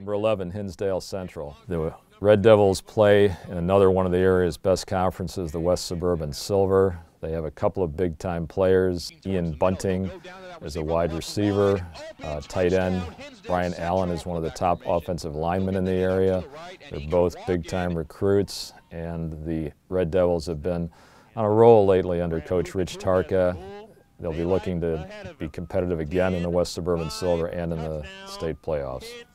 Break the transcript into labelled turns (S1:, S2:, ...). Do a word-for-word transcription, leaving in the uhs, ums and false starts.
S1: Number eleven, Hinsdale Central. The Red Devils play in another one of the area's best conferences, the West Suburban Silver. They have a couple of big-time players. Ian Bunting is a wide receiver, uh, tight end. Brian Allen is one of the top offensive linemen in the area. They're both big-time recruits, and the Red Devils have been on a roll lately under Coach Rich Tarka. They'll be looking to be competitive again in the West Suburban Silver and in the state playoffs.